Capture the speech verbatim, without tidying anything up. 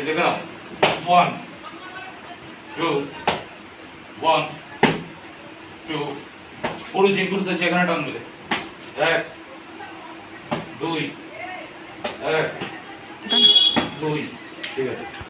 দেখে নাও one two one two পুরো চেক করতে যেখানে টানবে এক দুই এক দুই ঠিক আছে।